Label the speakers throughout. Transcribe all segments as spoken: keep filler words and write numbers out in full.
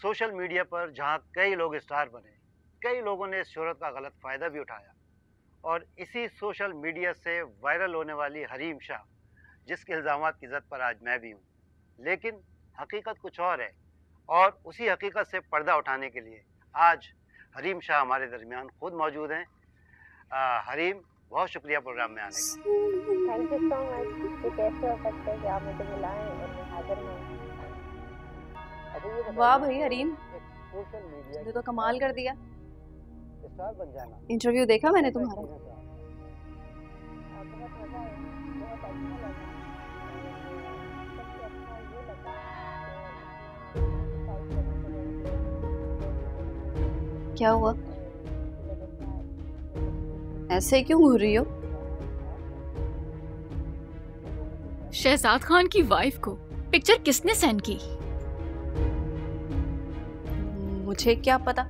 Speaker 1: Social media पर जहां कई लोग स्टार बने, कई लोगों ने इस शोहरत का गलत फ़ायदा भी उठाया और इसी सोशल मीडिया से वायरल होने वाली हरीम शाह, जिसके इल्ज़ामात की ज़द पर आज मैं भी हूँ। लेकिन हकीकत कुछ और है और उसी हकीकत से पर्दा उठाने के लिए आज हरीम शाह हमारे दरमियान खुद मौजूद हैं। अ, हरीम, बहुत शुक्रिया प्रोग्राम में आने का।
Speaker 2: थैंक यू सो मच कि कैसे हो सकता है कि आप मुझे बुलाएं और मैं हाजिर हूँ।
Speaker 3: वाह भाई हरीम, तुमने तो कमाल कर दिया।
Speaker 1: स्टार बन जाना।
Speaker 3: इंटरव्यू देखा मैंने तुम्हारा। क्या हुआ? ऐसे क्यों घूर रही हो?
Speaker 4: शहजाद खान की वाइफ को पिक्चर किसने सेंड की?
Speaker 3: मुझे क्या पता।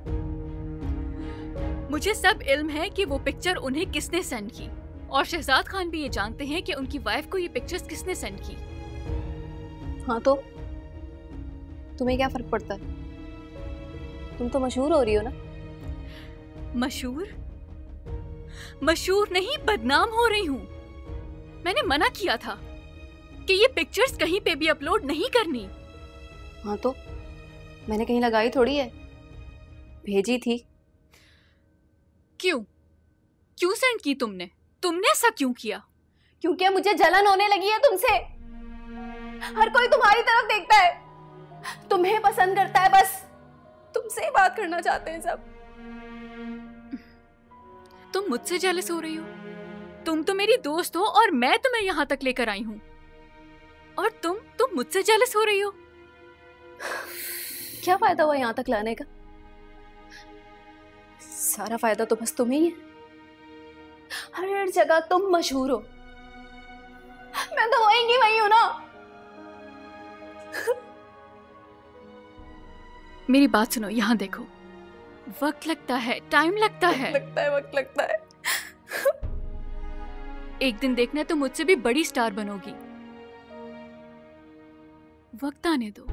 Speaker 4: मुझे सब इल्म है कि वो पिक्चर उन्हें किसने सेंड की और शहजाद खान भी ये जानते हैं कि उनकी वाइफ को ये पिक्चर्स किसने सेंड की।
Speaker 3: हाँ तो तुम्हें क्या फर्क पड़ता है? तुम तो मशहूर हो रही हो ना।
Speaker 4: मशहूर? मशहूर नहीं, बदनाम हो रही हूँ। मैंने मना किया था कि ये पिक्चर्स कहीं पे भी अपलोड नहीं करनी।
Speaker 3: हाँ तो मैंने कहीं लगाई थोड़ी है, भेजी थी।
Speaker 4: क्यों क्यों सेंड की तुमने? तुमने ऐसा क्यों किया?
Speaker 3: क्योंकि मुझे जलन होने लगी है तुमसे। हर कोई तुम्हारी तरफ देखता है, तुम्हें पसंद करता है, बस तुमसे ही बात करना चाहते हैं सब।
Speaker 4: तुम मुझसे जेलस हो रही हो? तुम तो मेरी दोस्त हो और मैं तुम्हें यहाँ तक लेकर आई हूँ और तुम तुम मुझसे जेलस हो रही हो।
Speaker 3: क्या फायदा हुआ यहाँ तक लाने का? सारा फायदा तो बस तुम्हें ही है। हर जगह तुम मशहूर हो, मैं तो वहीं की वहीं हूं ना।
Speaker 4: मेरी बात सुनो, यहाँ देखो, वक्त लगता है, टाइम लगता है।
Speaker 3: लगता है वक्त लगता है।
Speaker 4: एक दिन देखना तो मुझसे भी बड़ी स्टार बनोगी। वक्त आने दो।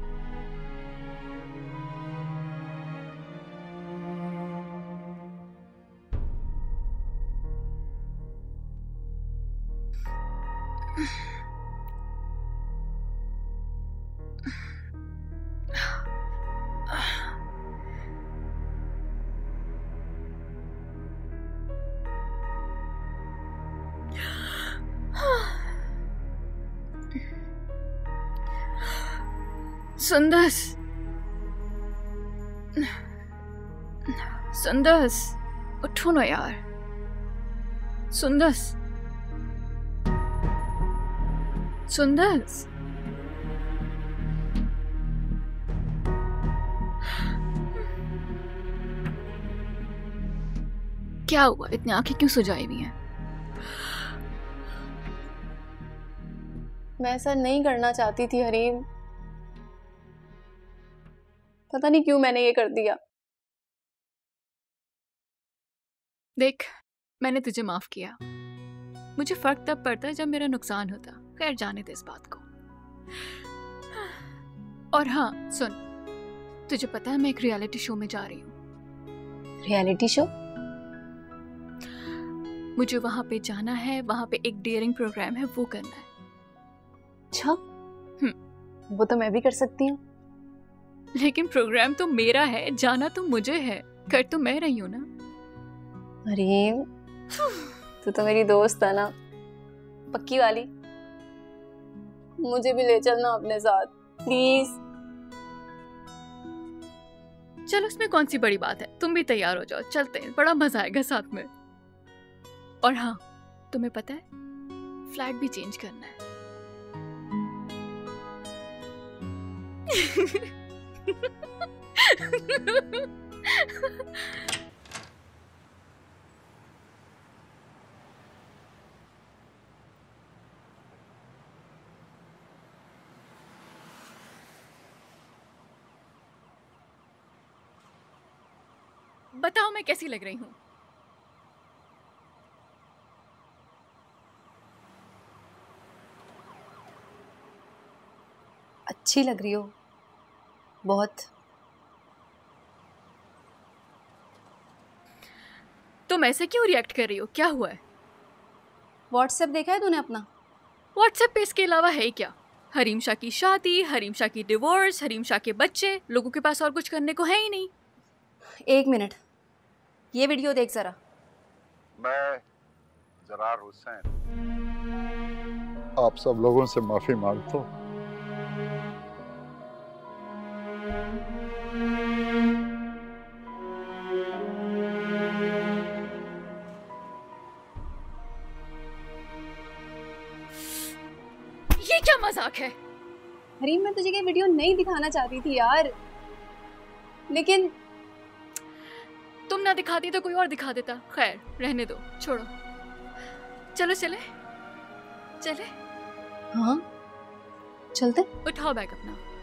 Speaker 4: सुंदस, सुंदस, उठो ना यार। सुंदस, सुंदस, क्या हुआ? इतनी आंखें क्यों सुजाई हुई हैं?
Speaker 3: मैं ऐसा नहीं करना चाहती थी हरीम, पता नहीं क्यों मैंने ये कर दिया।
Speaker 4: देख, मैंने तुझे माफ किया। मुझे फर्क तब पड़ता है जब मेरा नुकसान होता। खैर, जाने दे इस बात को। और हाँ सुन, तुझे पता है मैं एक रियलिटी शो में जा रही हूँ।
Speaker 3: Reality show?
Speaker 4: मुझे वहां पे जाना है, वहां पे एक डेयरिंग प्रोग्राम है, वो करना है।
Speaker 3: अच्छा, वो तो मैं भी कर सकती हूँ।
Speaker 4: लेकिन प्रोग्राम तो मेरा है, जाना तो मुझे है, कर तो मैं रही हूँ ना।
Speaker 3: हरीम, तू तो मेरी दोस्त है ना, पक्की वाली। मुझे भी ले चलना अपने साथ प्लीज।
Speaker 4: चल, उसमें कौन सी बड़ी बात है, तुम भी तैयार हो जाओ, चलते हैं, बड़ा मजा आएगा साथ में। और हाँ, तुम्हें पता है फ्लैट भी चेंज करना है। बताओ मैं कैसी लग रही हूँ?
Speaker 3: अच्छी लग रही हो बहुत।
Speaker 4: तुम ऐसे क्यों रिएक्ट कर रही हो? क्या हुआ है?
Speaker 3: व्हाट्सएप देखा है तूने अपना?
Speaker 4: व्हाट्सएप पे इसके अलावा है क्या? हरीम शाह की शादी, हरीम शाह की डिवोर्स, हरीम शाह के बच्चे, लोगों के पास और कुछ करने को है ही नहीं।
Speaker 3: एक मिनट, ये वीडियो देख जरा।
Speaker 5: मैं जरार हुसैन आप सब लोगों से माफी मांगता हूँ।
Speaker 4: ये क्या मजाक है?
Speaker 3: हरीम, मैं तुझे ये वीडियो नहीं दिखाना चाहती थी यार, लेकिन
Speaker 4: तुम ना दिखाती तो कोई और दिखा देता। खैर रहने दो, छोड़ो। चलो चले चले।
Speaker 3: हाँ चलते।
Speaker 4: उठाओ बैग अपना।